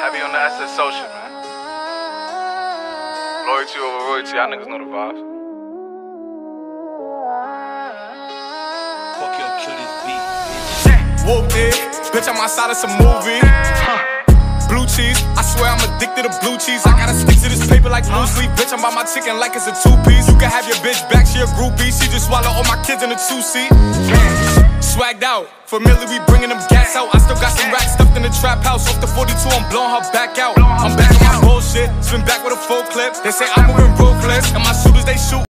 Heavy on the asset social, man. Loyalty over royalty, y'all niggas know the vibes. Fuck your kill this beat. Whooped it, bitch, I'm outside of some movie. Blue cheese, I swear I'm addicted to blue cheese. I gotta stick to this paper like blue sleep. Bitch, I'm by my chicken like it's a two-piece. You can have your bitch back, she a groupie. She just swallow all my kids in a two-seat. Swagged out, familiar, we bringing them gas out. I still got some racks stuffed in the trap house. Off the 42, I'm blowing her back out. I'm back on my bullshit, spin back with a full clip. They say I'm moving ruthless, and my shooters, they shoot.